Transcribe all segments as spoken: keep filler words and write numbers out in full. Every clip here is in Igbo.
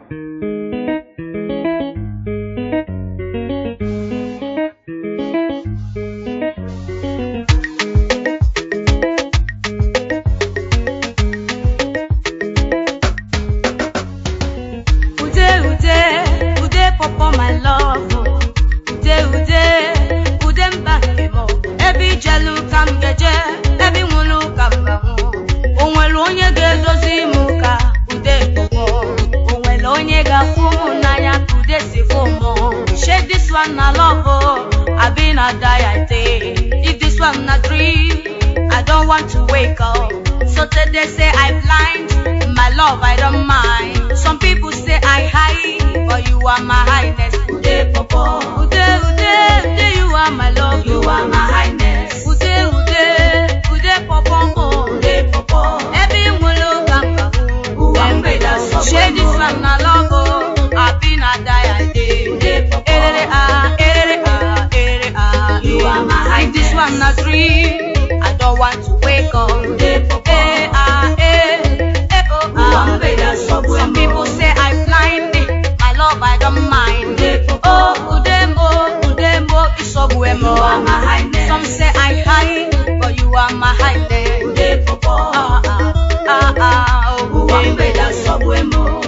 If this one a dream, I don't want to wake up. So today say I blind, my love I don't mind. Some people say I high, but you are my highness. Ude popo, ude ude ude, you are my love, you are my highness. Ude ude ude popo mo, ude popo. Every mulu ganga, uambe da so. Share this one a love, I been a die I day. Ude popo, erere ah erere ah erere ah. You are my highness. If this one a dream, I don't want to wake up. Ude popo, eh ah eh eh oh ah. Some people say I blind, my love I don't mind. Oh udemo udemo isobuemo. You are my highness. Some say I high, but you are my highness. Ude popo, ah ah ah ah oh uambe da sobuemo.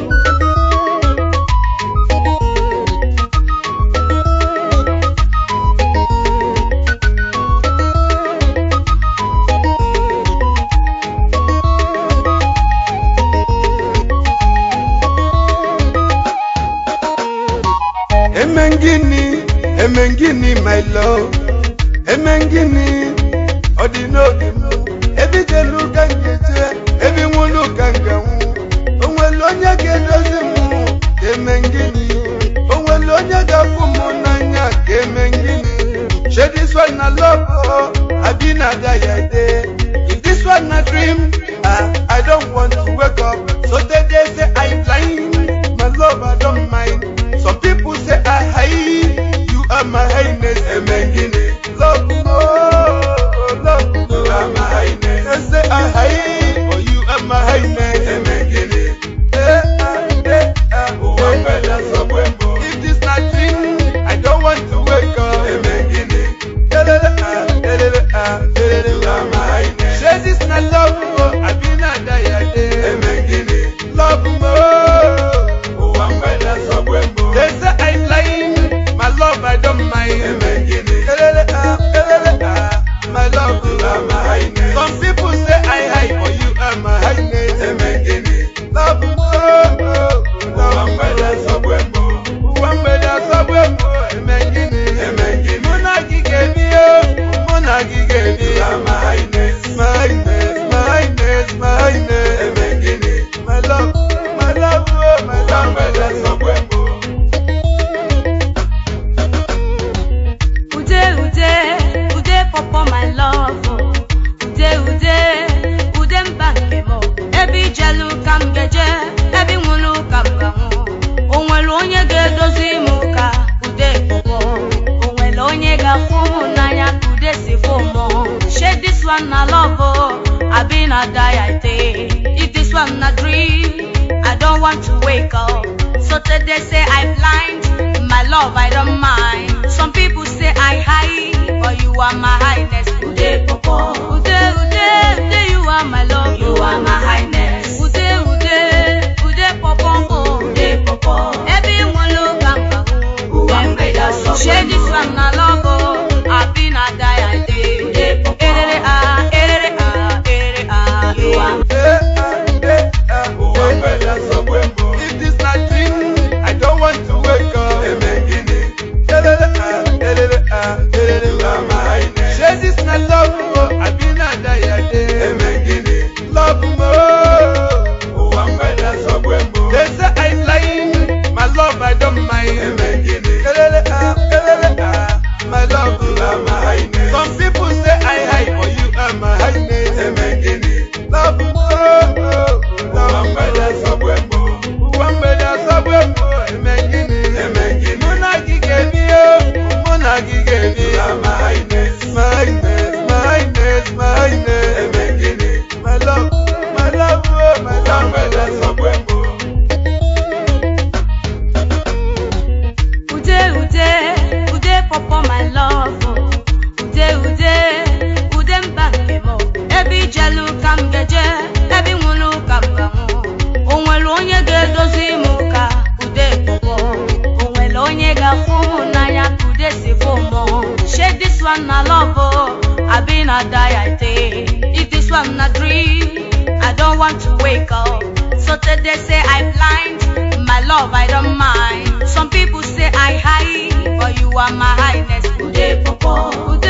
Emengini, Emengini, my love. Emengini, Odino, every day look and get every one look and go. Oh, well, Lonya get us a moon. Emengini, oh, well, Lonya got Pumonanya, Emengini. Share this one, I love, oh, I've been a die day. If this one a dream, uh, I don't want to wake up. So they say I'm blind, my love, I don't mind. Some people say I high, you are my highness. Emengini, love oh, love you are my highness. They say I high, oh you are my highness. Emengini, eh ah eh ah, oh I'm better somewhere. If this not dream, I don't want to wake up. Emengini, elele ah elele ah elele, you are my highness. Say this not love, oh I been a die day. Emengini, love oh, oh I'm better somewhere. They say I'm lying, my love I don't mind. Emengini, elele ah, elele ah, my love you are my highness. Some people say I high, but you are my highness. Emengini, love oh, oh, love I'm better somewhere more. Who I'm better somewhere more. Emengini, Emengini, Monagi gave me oh, Monagi gave me. You are my highness, my highness, my highness, my highness. Emengini, my love, my love oh, my love better somewhere more. Popo my love, ude ude ude mbanke mo. Ebi jelu kam geje, ebi mulu kam gamu. Onwelo onye gedozi muka, ude popo. Onwelo onye gafu na ya ude sifomo. Share this one a love, I been a die I day. If this one a dream, I don't want to wake up. So today say I blind, my love I don't mind. Some people say I high, but you are my highness. Ude popo, ude ude ude, you are my love, you are my highness. Ude ude ude popo mo, ude popo. Everyone look at me, uambe da so. Share this one a love, I been a die I day. Ude popo, erere ah erere ah erere ah. You are eh ah eh ah, uambe da so buembo. If this not dream, I don't want to wake up. Emengini, elele ah elele ah elele, you are my highness. Share this not love, oh I been a die I day. Emengini, love more. not die I day. If this one not dream, I don't want to wake up. So today say I blind, my love I don't mind. Some people say I high, but you are my highness. Good day, Papa.